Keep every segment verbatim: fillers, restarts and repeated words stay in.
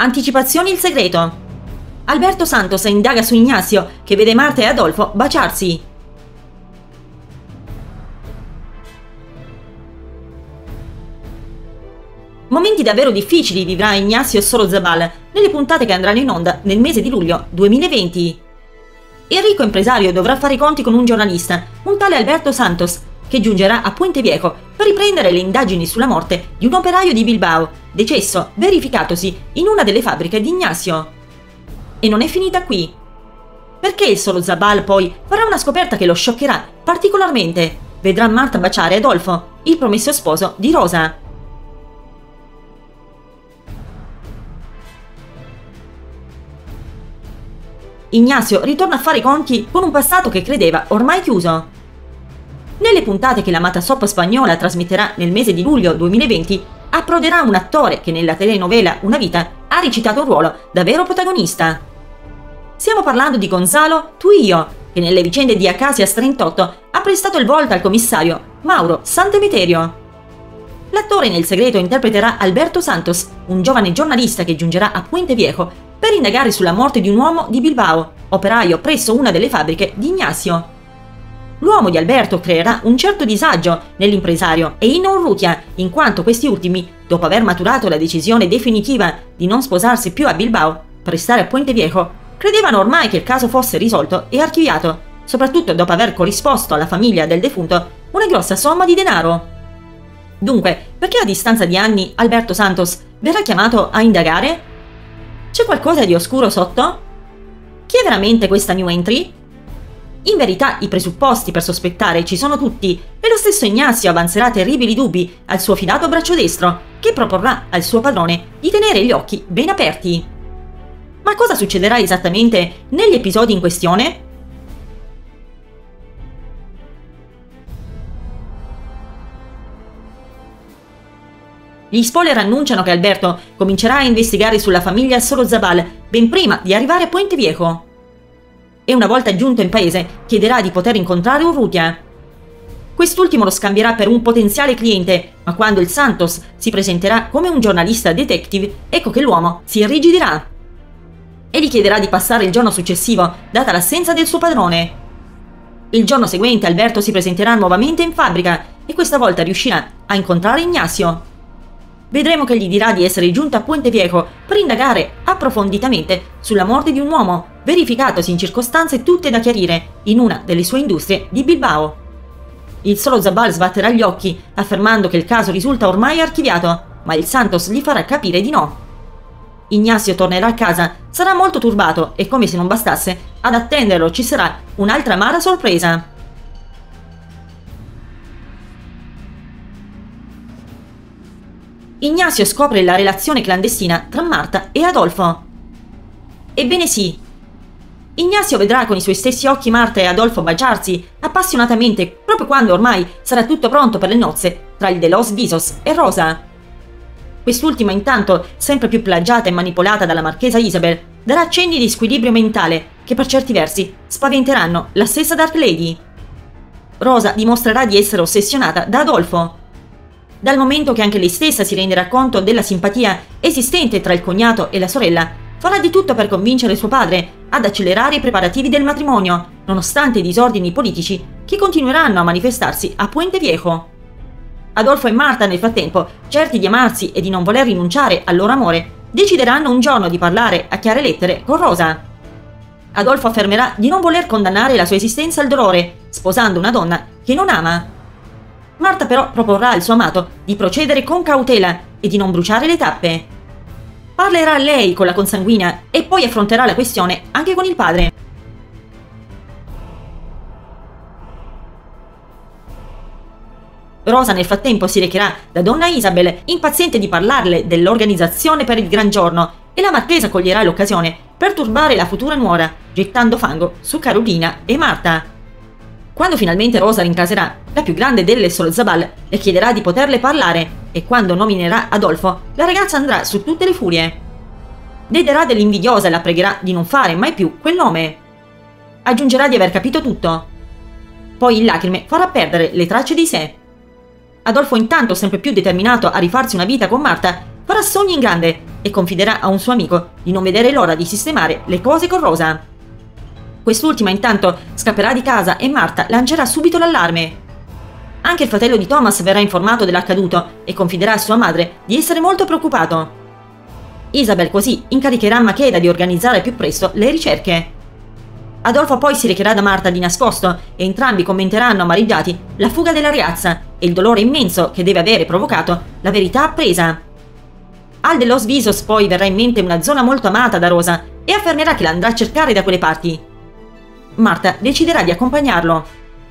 Anticipazioni il segreto. Alberto Santos indaga su Ignacio, che vede Marta e Adolfo baciarsi. Momenti davvero difficili vivrà Ignacio Sorozabal nelle puntate che andranno in onda nel mese di luglio duemilaventi. Il ricco impresario dovrà fare i conti con un giornalista, un tale Alberto Santos, che giungerà a Puente Viejo per riprendere le indagini sulla morte di un operaio di Bilbao, decesso verificatosi in una delle fabbriche di Ignacio. E non è finita qui. Perché il Sorozabal poi farà una scoperta che lo scioccherà particolarmente. Vedrà Marta baciare Adolfo, il promesso sposo di Rosa. Ignacio ritorna a fare i conti con un passato che credeva ormai chiuso. Nelle puntate che l'amata soap spagnola trasmetterà nel mese di luglio duemilaventi, approderà un attore che nella telenovela Una vita ha recitato un ruolo da vero protagonista. Stiamo parlando di Gonzalo Tuillo, che nelle vicende di Acasias trentotto ha prestato il volto al commissario Mauro Santemeterio. L'attore nel segreto interpreterà Alberto Santos, un giovane giornalista che giungerà a Puente Viejo per indagare sulla morte di un uomo di Bilbao, operaio presso una delle fabbriche di Ignacio. L'uomo di Alberto creerà un certo disagio nell'impresario e in Urrutia, in quanto questi ultimi, dopo aver maturato la decisione definitiva di non sposarsi più a Bilbao per restare a Puente Viejo, credevano ormai che il caso fosse risolto e archiviato, soprattutto dopo aver corrisposto alla famiglia del defunto una grossa somma di denaro. Dunque, perché a distanza di anni Alberto Santos verrà chiamato a indagare? C'è qualcosa di oscuro sotto? Chi è veramente questa new entry? In verità i presupposti per sospettare ci sono tutti e lo stesso Ignacio avanzerà terribili dubbi al suo fidato braccio destro, che proporrà al suo padrone di tenere gli occhi ben aperti. Ma cosa succederà esattamente negli episodi in questione? Gli spoiler annunciano che Alberto comincerà a investigare sulla famiglia Sorozabal ben prima di arrivare a Puente Viejo. E una volta giunto in paese chiederà di poter incontrare Urrutia. Quest'ultimo lo scambierà per un potenziale cliente, ma quando il Santos si presenterà come un giornalista detective, ecco che l'uomo si irrigidirà e gli chiederà di passare il giorno successivo, data l'assenza del suo padrone. Il giorno seguente Alberto si presenterà nuovamente in fabbrica e questa volta riuscirà a incontrare Ignacio. Vedremo che gli dirà di essere giunto a Puente Viejo per indagare approfonditamente sulla morte di un uomo, verificatosi in circostanze tutte da chiarire in una delle sue industrie di Bilbao. Il Sorozabal sbatterà gli occhi, affermando che il caso risulta ormai archiviato, ma il Santos gli farà capire di no. Ignacio tornerà a casa, sarà molto turbato e, come se non bastasse, ad attenderlo ci sarà un'altra amara sorpresa. Ignacio scopre la relazione clandestina tra Marta e Adolfo. Ebbene sì. Ignacio vedrà con i suoi stessi occhi Marta e Adolfo baciarsi appassionatamente proprio quando ormai sarà tutto pronto per le nozze tra il de los Visos e Rosa. Quest'ultima intanto, sempre più plagiata e manipolata dalla marchesa Isabel, darà accenni di squilibrio mentale che per certi versi spaventeranno la stessa Dark Lady. Rosa dimostrerà di essere ossessionata da Adolfo, dal momento che anche lei stessa si renderà conto della simpatia esistente tra il cognato e la sorella. Farà di tutto per convincere suo padre ad accelerare i preparativi del matrimonio, nonostante i disordini politici che continueranno a manifestarsi a Puente Viejo. Adolfo e Marta, nel frattempo, certi di amarsi e di non voler rinunciare al loro amore, decideranno un giorno di parlare a chiare lettere con Rosa. Adolfo affermerà di non voler condannare la sua esistenza al dolore, sposando una donna che non ama. Marta però proporrà al suo amato di procedere con cautela e di non bruciare le tappe. Parlerà lei con la consanguina e poi affronterà la questione anche con il padre. Rosa nel frattempo si recherà da donna Isabel, impaziente di parlarle dell'organizzazione per il gran giorno, e la marchesa coglierà l'occasione per turbare la futura nuora, gettando fango su Carolina e Marta. Quando finalmente Rosa rincaserà, la più grande delle Sorozabal le chiederà di poterle parlare e quando nominerà Adolfo, la ragazza andrà su tutte le furie. Dedicherà dell'invidiosa e la pregherà di non fare mai più quel nome. Aggiungerà di aver capito tutto. Poi in lacrime farà perdere le tracce di sé. Adolfo, intanto sempre più determinato a rifarsi una vita con Marta, farà sogni in grande e confiderà a un suo amico di non vedere l'ora di sistemare le cose con Rosa. Quest'ultima intanto scapperà di casa e Marta lancerà subito l'allarme. Anche il fratello di Thomas verrà informato dell'accaduto e confiderà a sua madre di essere molto preoccupato. Isabel così incaricherà Makeda di organizzare più presto le ricerche. Adolfo poi si recherà da Marta di nascosto e entrambi commenteranno amareggiati la fuga della ragazza e il dolore immenso che deve avere provocato la verità appresa. Al de Los Visos poi verrà in mente una zona molto amata da Rosa e affermerà che la andrà a cercare da quelle parti. Marta deciderà di accompagnarlo.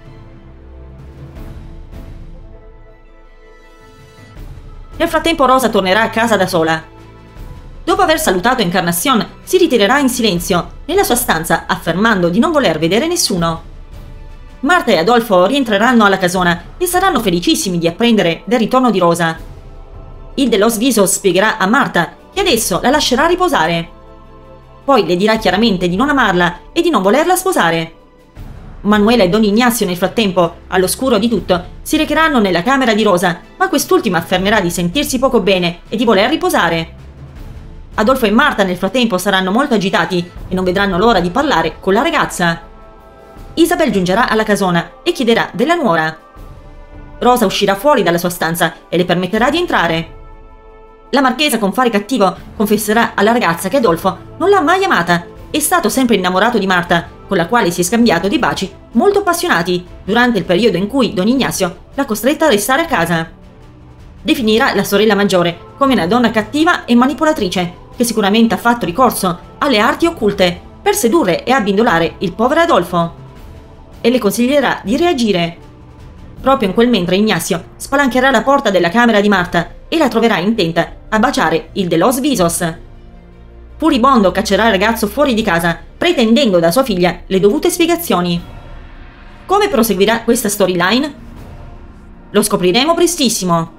Nel frattempo Rosa tornerà a casa da sola. Dopo aver salutato Encarnacion, si ritirerà in silenzio nella sua stanza, affermando di non voler vedere nessuno. Marta e Adolfo rientreranno alla casona e saranno felicissimi di apprendere del ritorno di Rosa. Il de Los Visos spiegherà a Marta che adesso la lascerà riposare. Poi le dirà chiaramente di non amarla e di non volerla sposare. Manuela e Don Ignazio nel frattempo, all'oscuro di tutto, si recheranno nella camera di Rosa, ma quest'ultima affermerà di sentirsi poco bene e di voler riposare. Adolfo e Marta nel frattempo saranno molto agitati e non vedranno l'ora di parlare con la ragazza. Isabel giungerà alla casona e chiederà della nuora. Rosa uscirà fuori dalla sua stanza e le permetterà di entrare. La marchesa con fare cattivo confesserà alla ragazza che Adolfo non l'ha mai amata, è stato sempre innamorato di Marta, con la quale si è scambiato dei baci molto appassionati durante il periodo in cui Don Ignazio l'ha costretta a restare a casa. Definirà la sorella maggiore come una donna cattiva e manipolatrice, che sicuramente ha fatto ricorso alle arti occulte per sedurre e abbindolare il povero Adolfo. E le consiglierà di reagire. Proprio in quel mentre Ignazio spalancherà la porta della camera di Marta e la troverà intenta a baciare il de Los Visos. Furibondo caccerà il ragazzo fuori di casa, pretendendo da sua figlia le dovute spiegazioni. Come proseguirà questa storyline? Lo scopriremo prestissimo.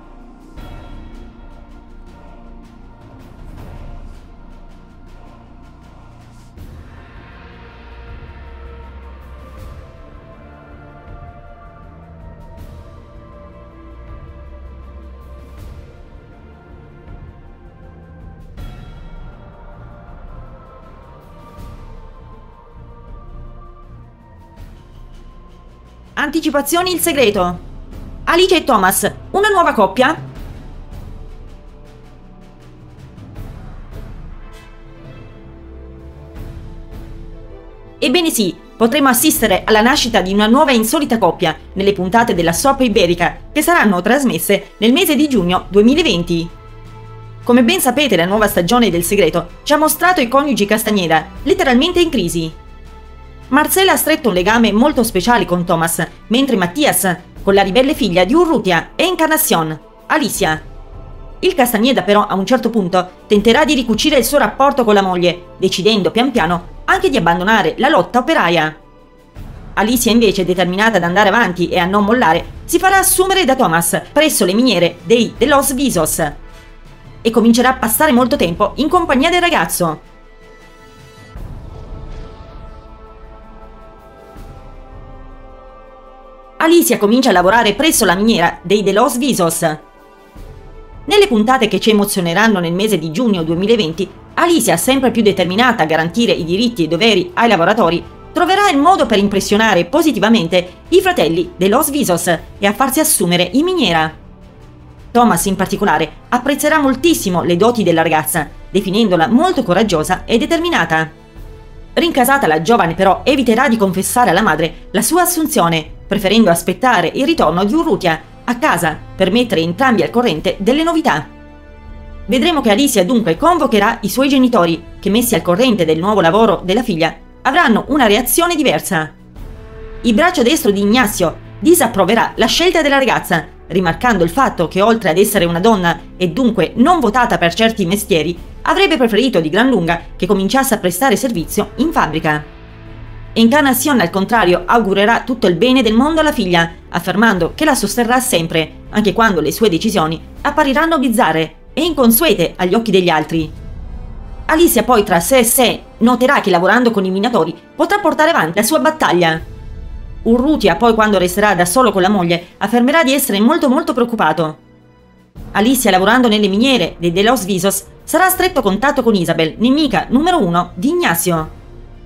Anticipazioni il segreto. Alice e Thomas, una nuova coppia? Ebbene sì, potremo assistere alla nascita di una nuova e insolita coppia nelle puntate della soap iberica che saranno trasmesse nel mese di giugno duemilaventi. Come ben sapete, la nuova stagione del segreto ci ha mostrato i coniugi Castañeda letteralmente in crisi. Marcela ha stretto un legame molto speciale con Thomas, mentre Mattias con la ribelle figlia di Urrutia e Encarnacion, Alicia. Il Castañeda però a un certo punto tenterà di ricucire il suo rapporto con la moglie, decidendo pian piano anche di abbandonare la lotta operaia. Alicia invece, determinata ad andare avanti e a non mollare, si farà assumere da Thomas presso le miniere dei de Los Visos e comincerà a passare molto tempo in compagnia del ragazzo. Alicia comincia a lavorare presso la miniera dei de Los Visos. Nelle puntate che ci emozioneranno nel mese di giugno duemilaventi, Alicia, sempre più determinata a garantire i diritti e i doveri ai lavoratori, troverà il modo per impressionare positivamente i fratelli de Los Visos e a farsi assumere in miniera. Thomas, in particolare, apprezzerà moltissimo le doti della ragazza, definendola molto coraggiosa e determinata. Rincasata, la giovane però eviterà di confessare alla madre la sua assunzione, preferendo aspettare il ritorno di Urrutia a casa per mettere entrambi al corrente delle novità. Vedremo che Alicia dunque convocherà i suoi genitori, che messi al corrente del nuovo lavoro della figlia avranno una reazione diversa. Il braccio destro di Ignazio disapproverà la scelta della ragazza, rimarcando il fatto che oltre ad essere una donna e dunque non votata per certi mestieri, avrebbe preferito di gran lunga che cominciasse a prestare servizio in fabbrica. Encarnacion, al contrario, augurerà tutto il bene del mondo alla figlia, affermando che la sosterrà sempre, anche quando le sue decisioni appariranno bizzarre e inconsuete agli occhi degli altri. Alicia poi tra sé e sé noterà che lavorando con i minatori potrà portare avanti la sua battaglia. Urrutia poi, quando resterà da solo con la moglie, affermerà di essere molto molto preoccupato. Alicia, lavorando nelle miniere dei de Los Visos, sarà a stretto contatto con Isabel, nemica numero uno di Ignacio.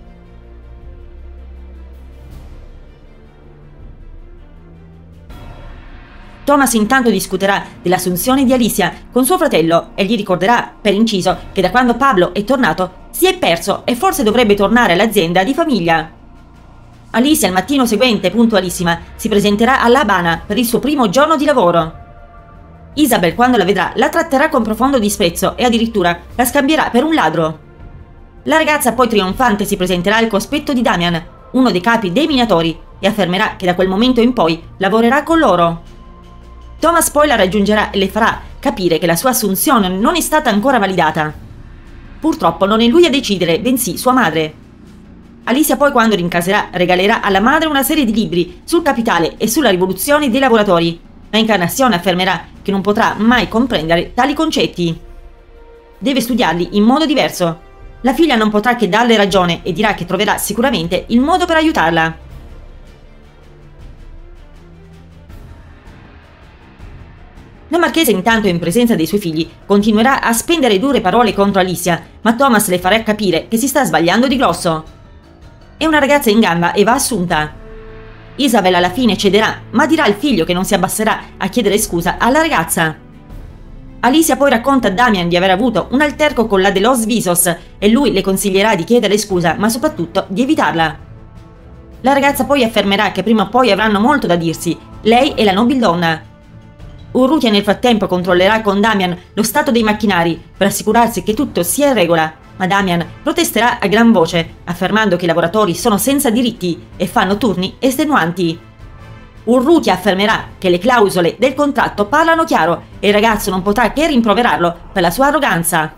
Thomas intanto discuterà dell'assunzione di Alicia con suo fratello e gli ricorderà, per inciso, che da quando Pablo è tornato si è perso e forse dovrebbe tornare all'azienda di famiglia. Alicia il mattino seguente, puntualissima, si presenterà alla Habana per il suo primo giorno di lavoro. Isabel, quando la vedrà, la tratterà con profondo disprezzo e addirittura la scambierà per un ladro. La ragazza poi trionfante si presenterà al cospetto di Damian, uno dei capi dei minatori, e affermerà che da quel momento in poi lavorerà con loro. Thomas poi la raggiungerà e le farà capire che la sua assunzione non è stata ancora validata. Purtroppo non è lui a decidere, bensì sua madre. Alicia poi, quando rincaserà, regalerà alla madre una serie di libri sul capitale e sulla rivoluzione dei lavoratori. La Incarnazione affermerà che non potrà mai comprendere tali concetti. Deve studiarli in modo diverso. La figlia non potrà che darle ragione e dirà che troverà sicuramente il modo per aiutarla. La marchesa, intanto in presenza dei suoi figli, continuerà a spendere dure parole contro Alicia, ma Thomas le farà capire che si sta sbagliando di grosso. È una ragazza in gamba e va assunta. Isabel alla fine cederà, ma dirà al figlio che non si abbasserà a chiedere scusa alla ragazza. Alicia poi racconta a Damian di aver avuto un alterco con la de Los Visos e lui le consiglierà di chiedere scusa, ma soprattutto di evitarla. La ragazza poi affermerà che prima o poi avranno molto da dirsi, lei e la nobildonna. Urrutia nel frattempo controllerà con Damian lo stato dei macchinari per assicurarsi che tutto sia in regola, ma Damian protesterà a gran voce, affermando che i lavoratori sono senza diritti e fanno turni estenuanti. Urrutia affermerà che le clausole del contratto parlano chiaro e il ragazzo non potrà che rimproverarlo per la sua arroganza.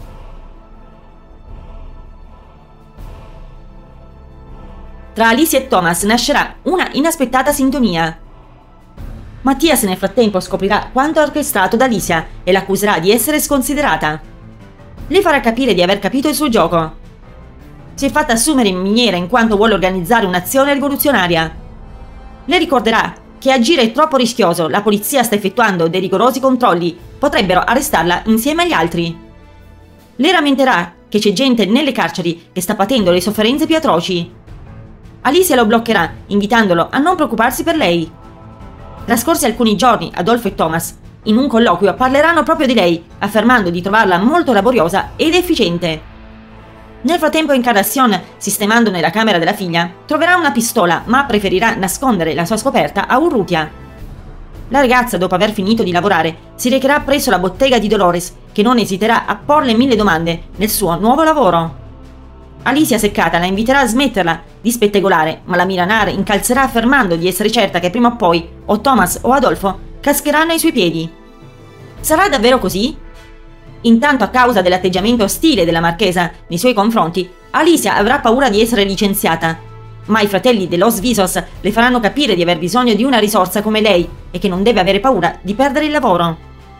Tra Alicia e Thomas nascerà una inaspettata sintonia. Mattias nel frattempo scoprirà quanto ha orchestrato da Alicia e l'accuserà di essere sconsiderata. Le farà capire di aver capito il suo gioco. Si è fatta assumere in miniera in quanto vuole organizzare un'azione rivoluzionaria. Le ricorderà che agire è troppo rischioso, la polizia sta effettuando dei rigorosi controlli, potrebbero arrestarla insieme agli altri. Le rammenterà che c'è gente nelle carceri che sta patendo le sofferenze più atroci. Alicia lo bloccherà, invitandolo a non preoccuparsi per lei. Trascorsi alcuni giorni, Adolfo e Thomas, in un colloquio, parleranno proprio di lei, affermando di trovarla molto laboriosa ed efficiente. Nel frattempo Encarnacion, sistemando nella camera della figlia, troverà una pistola, ma preferirà nascondere la sua scoperta a Urrutia. La ragazza, dopo aver finito di lavorare, si recherà presso la bottega di Dolores, che non esiterà a porle mille domande nel suo nuovo lavoro. Alicia, seccata, la inviterà a smetterla di spettegolare, ma la Miranar incalzerà affermando di essere certa che prima o poi o Thomas o Adolfo cascheranno ai suoi piedi. Sarà davvero così? Intanto, a causa dell'atteggiamento ostile della marchesa nei suoi confronti, Alicia avrà paura di essere licenziata, ma i fratelli de Los Visos le faranno capire di aver bisogno di una risorsa come lei e che non deve avere paura di perdere il lavoro.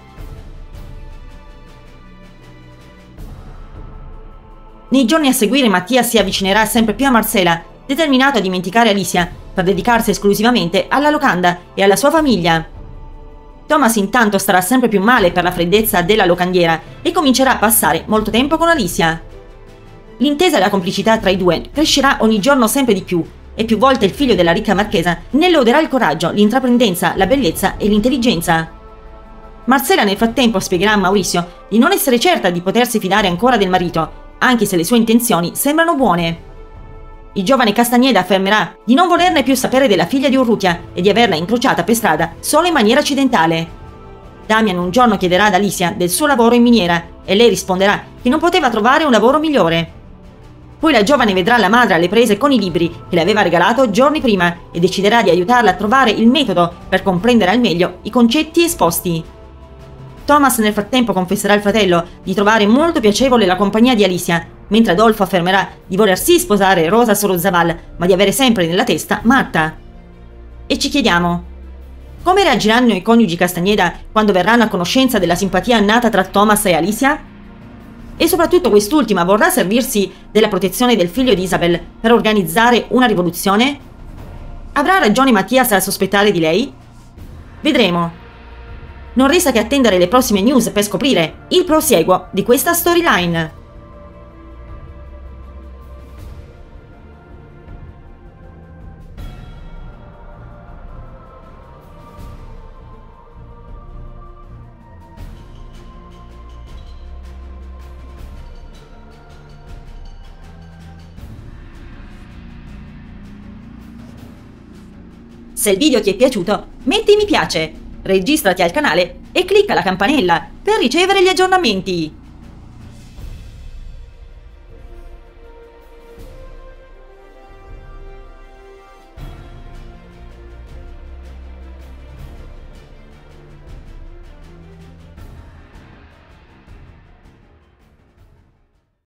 Nei giorni a seguire Mattias si avvicinerà sempre più a Marcela, determinato a dimenticare Alicia per dedicarsi esclusivamente alla locanda e alla sua famiglia. Thomas intanto starà sempre più male per la freddezza della locandiera e comincerà a passare molto tempo con Alicia. L'intesa e la complicità tra i due crescerà ogni giorno sempre di più e più volte il figlio della ricca marchesa ne loderà il coraggio, l'intraprendenza, la bellezza e l'intelligenza. Marcela nel frattempo spiegherà a Mauricio di non essere certa di potersi fidare ancora del marito, anche se le sue intenzioni sembrano buone. Il giovane Castagneda affermerà di non volerne più sapere della figlia di Urrutia e di averla incrociata per strada solo in maniera accidentale. Damian un giorno chiederà ad Alicia del suo lavoro in miniera e lei risponderà che non poteva trovare un lavoro migliore. Poi la giovane vedrà la madre alle prese con i libri che le aveva regalato giorni prima e deciderà di aiutarla a trovare il metodo per comprendere al meglio i concetti esposti. Thomas nel frattempo confesserà al fratello di trovare molto piacevole la compagnia di Alicia, mentre Adolfo affermerà di voler sì sposare Rosa Sorozaval, ma di avere sempre nella testa Marta. E ci chiediamo: come reagiranno i coniugi Castagneda quando verranno a conoscenza della simpatia nata tra Thomas e Alicia? E soprattutto quest'ultima vorrà servirsi della protezione del figlio di Isabel per organizzare una rivoluzione? Avrà ragione Mattias a sospettare di lei? Vedremo. Non resta che attendere le prossime news per scoprire il prosieguo di questa storyline. Se il video ti è piaciuto, metti mi piace, registrati al canale e clicca la campanella per ricevere gli aggiornamenti.